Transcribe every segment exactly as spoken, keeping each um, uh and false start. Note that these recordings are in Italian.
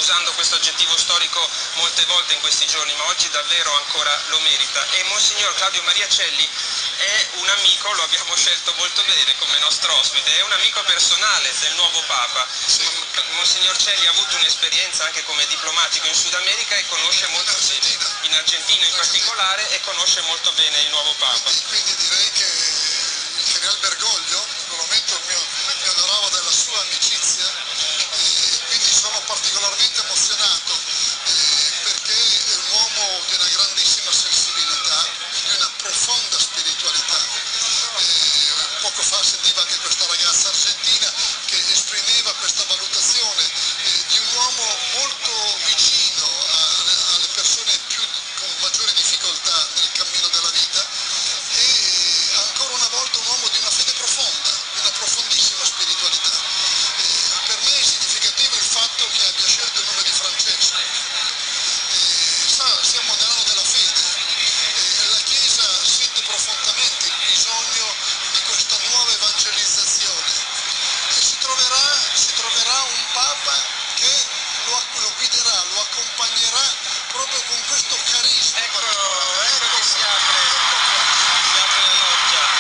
usando questo aggettivo storico molte volte in questi giorni, ma oggi davvero ancora lo merita. E Monsignor Claudio Maria Celli è un amico, lo abbiamo scelto molto bene come nostro ospite, è un amico personale del nuovo Papa. Monsignor Celli ha avuto un'esperienza anche come diplomatico in Sud America e conosce molto bene, in Argentina in particolare, e conosce molto bene il nuovo Papa. Quindi direi che il Cardinal Bergoglio, in un momento mi, mi onoravo della sua amicizia, e quindi sono particolarmente emozionato eh, perché è un uomo di una grandissima sensibilità, di una profonda spiritualità. Eh, poco fa sentiva anche questa ragazza argentina che esprimeva questa valutazione eh, di un uomo molto vicino alle, alle persone più, con maggiori difficoltà nel cammino della vita, e ancora una volta un uomo di una fede profonda, di una profondissima spiritualità. Eh, per me è significativo il fatto che abbia scelto il nome di Francesco. Eh, sa, siamo nell'anno della fede e la Chiesa sente profondamente il bisogno di questa nuova evangelizzazione e si troverà, si troverà un Papa che lo, lo guiderà, lo accompagnerà proprio con questo carisma. Ecco, ecco che si apre, si apre la loggia.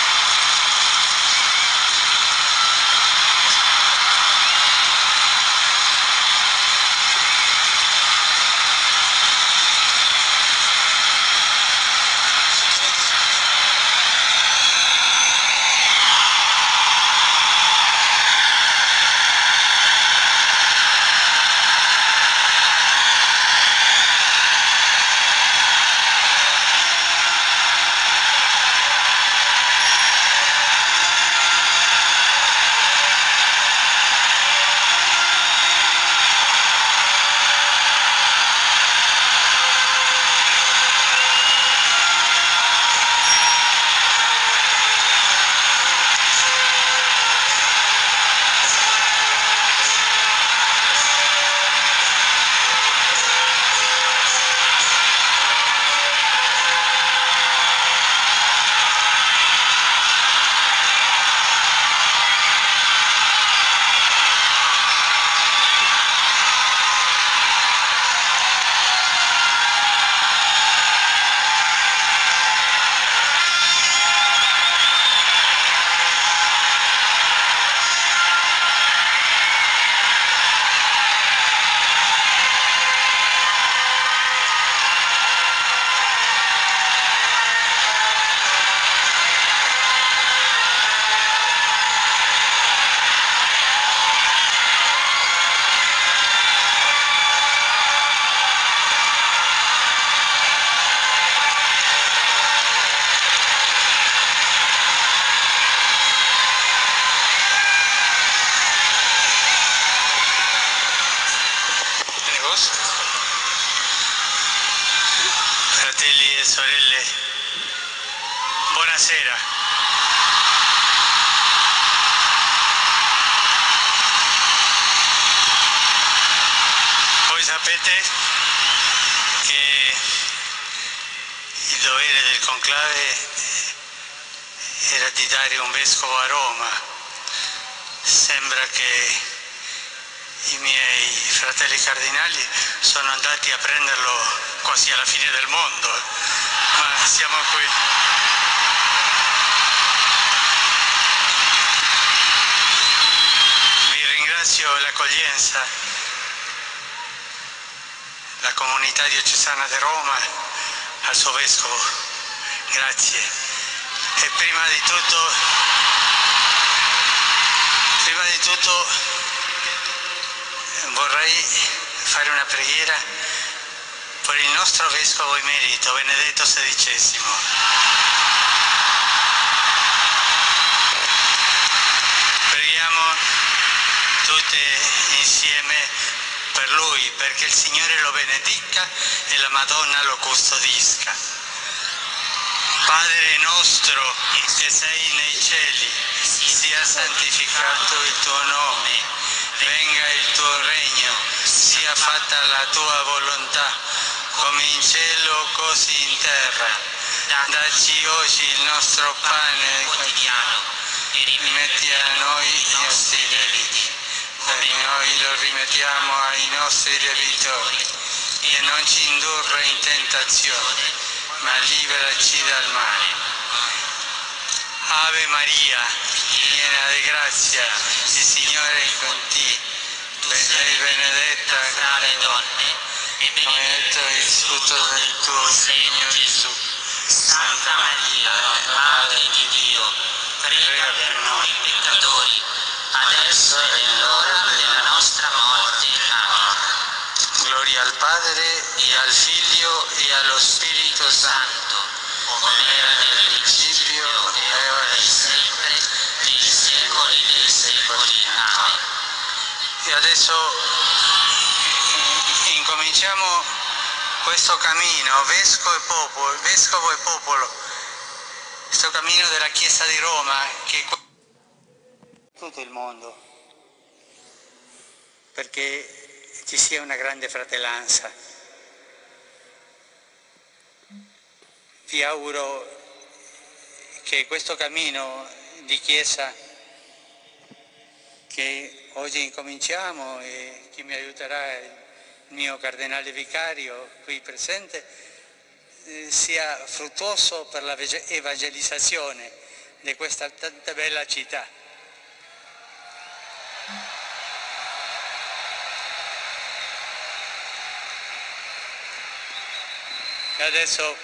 Fratelli e sorelle, buonasera. Voi sapete che il dovere del conclave era di dare un vescovo a Roma. Sembra che i miei fratelli cardinali sono andati a prenderlo quasi alla fine del mondo, ma siamo qui. Vi ringrazio l'accoglienza, la comunità diocesana di Roma, al suo vescovo, grazie. E prima di tutto, prima di tutto vorrei fare una preghiera per il nostro vescovo emerito, Benedetto sedicesimo. Preghiamo tutti insieme per lui, perché il Signore lo benedica e la Madonna lo custodisca. Padre nostro che sei nei cieli, sia santificato il tuo nome, venga il tuo regno, sia fatta la tua volontà, come in cielo così in terra. Dacci oggi il nostro pane quotidiano e rimetti a noi i nostri debiti, come noi lo rimettiamo ai nostri debitori, e non ci indurre in tentazione, ma liberaci dal male. Ave Maria, piena di grazia, il Signore è con te, sei benedetta tra le donne, e benedetto è il frutto del tuo seno, Gesù. Santa Maria, Madre di Dio, prega per noi peccatori, adesso è l'ora della nostra morte. Amen. Gloria al Padre, e al Figlio, e allo Spirito Santo, come era nel principio, e ora e sempre, nei secoli dei secoli. Amen. E adesso incominciamo questo cammino, vescovo e popolo, vescovo e popolo, questo cammino della Chiesa di Roma, che è tutto il mondo, perché ci sia una grande fratellanza. Vi auguro che questo cammino di Chiesa che oggi incominciamo, e che mi aiuterà il mio cardinale vicario qui presente, eh, sia fruttuoso per la evangelizzazione di questa tanta bella città. E adesso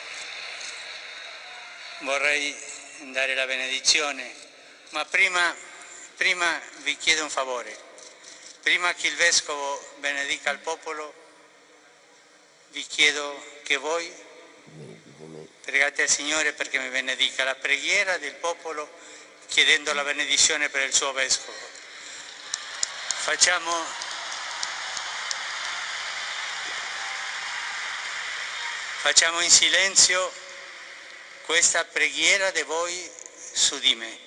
vorrei dare la benedizione, ma prima, prima vi chiedo un favore. Prima che il Vescovo benedica il popolo, vi chiedo che voi pregate al Signore perché mi benedica la preghiera del popolo, chiedendo la benedizione per il suo Vescovo. Facciamo, facciamo in silenzio questa preghiera di voi su di me.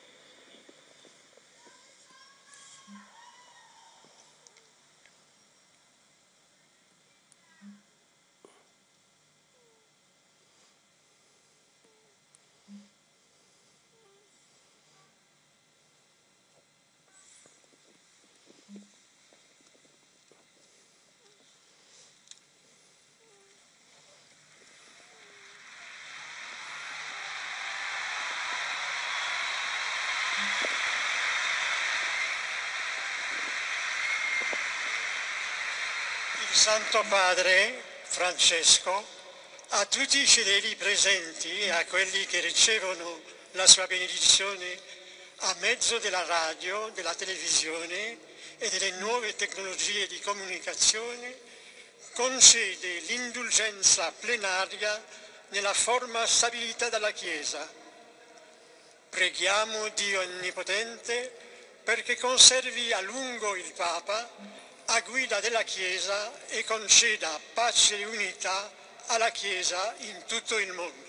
Il Santo Padre Francesco, a tutti i fedeli presenti e a quelli che ricevono la sua benedizione a mezzo della radio, della televisione e delle nuove tecnologie di comunicazione, concede l'indulgenza plenaria nella forma stabilita dalla Chiesa. Preghiamo Dio Onnipotente perché conservi a lungo il Papa a guida della Chiesa e conceda pace e unità alla Chiesa in tutto il mondo.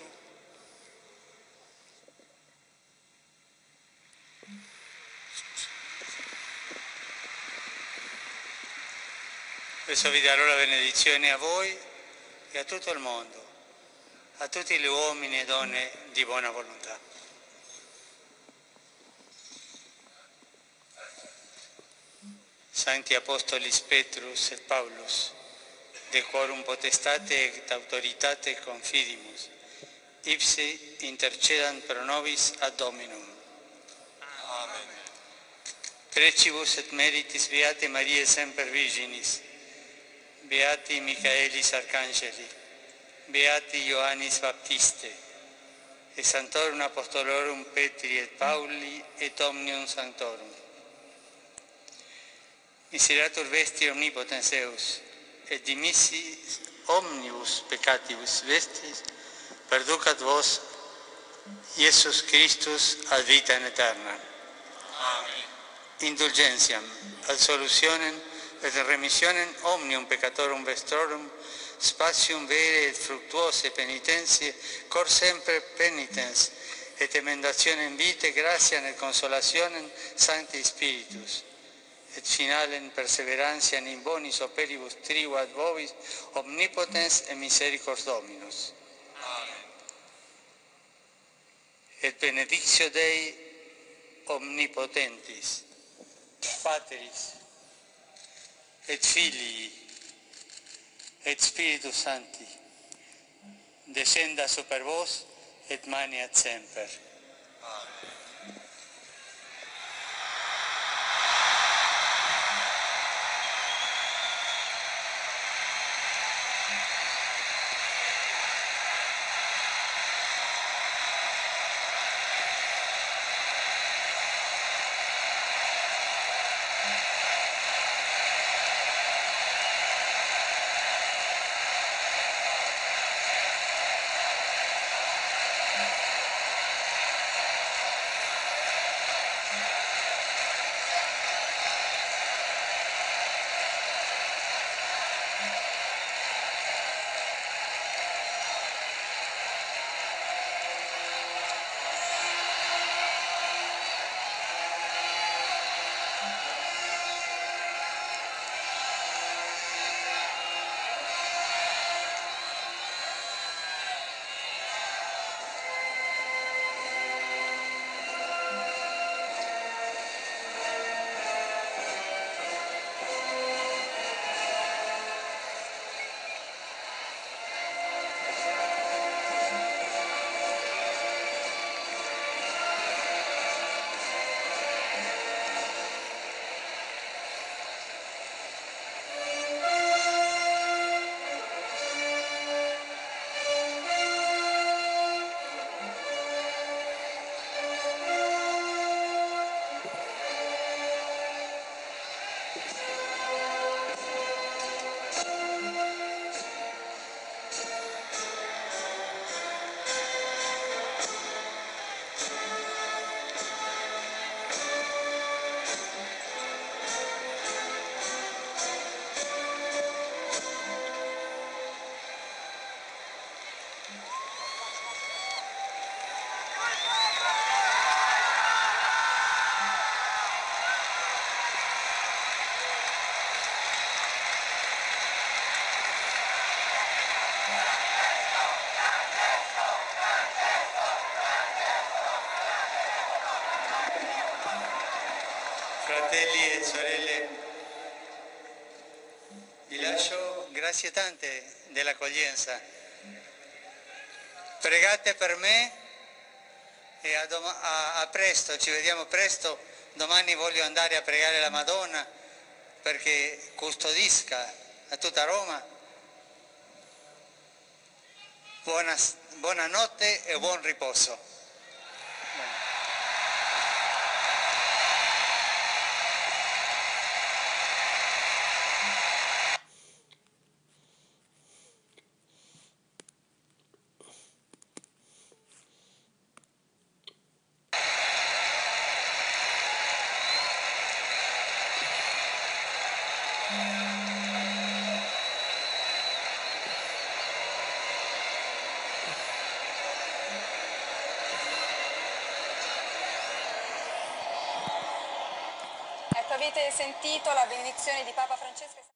Adesso vi darò la benedizione a voi e a tutto il mondo, a tutti gli uomini e donne di buona volontà. Sancti Apostolis Petrus et Paulus, de quorum potestate et autoritate confidimus, ipsi intercedant pro nobis ad Dominum. Amen. Precibus et meritis Beate Mariae Semper Virginis, Beati Michaelis Arcangeli, Beati Ioannis Baptiste, et Sanctorum Apostolorum Petri et Pauli et Omnium Sanctorum. Miseratur vesti omnipotens Deus, et dimissis omnibus peccatibus vestis, perducat vos, Iesus Christus, ad vitam aeterna. Amen. Indulgentiam, absolutionem, et remissionem omnium peccatorum vestrorum, spatium vere et fructuose penitentie, cor sempre penitens, et emendationem vitae, gratiam et consolationem Sancti Spiritus, et finalem perseverantiam in bonis operibus trigo ad vobis, omnipotens et misericors Dominus. Amen. Et benedictio Dei omnipotentis, Patris, et Filii, et Spiritus Sancti, descenda super vos et maniat semper. Fratelli e sorelle, vi lascio grazie tante dell'accoglienza. Pregate per me e a, a, a presto, ci vediamo presto. Domani voglio andare a pregare la Madonna perché custodisca a tutta Roma. Buona, buonanotte e buon riposo. Ecco, avete sentito la benedizione di Papa Francesco.